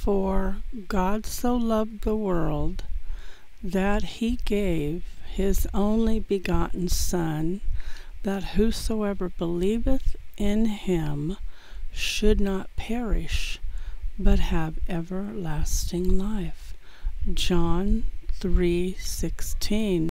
For God so loved the world, that he gave his only begotten Son, that whosoever believeth in him should not perish, but have everlasting life. John 3:16.